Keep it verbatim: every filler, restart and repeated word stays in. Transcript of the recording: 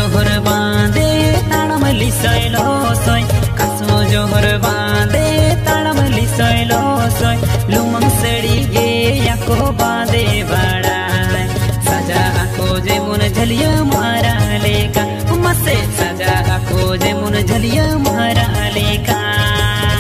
जोहर बांधे ताड़म लिसैलो सोय कासो जोहर बांधे ताड़म लिसैलो सोय लुमंग सेड़ी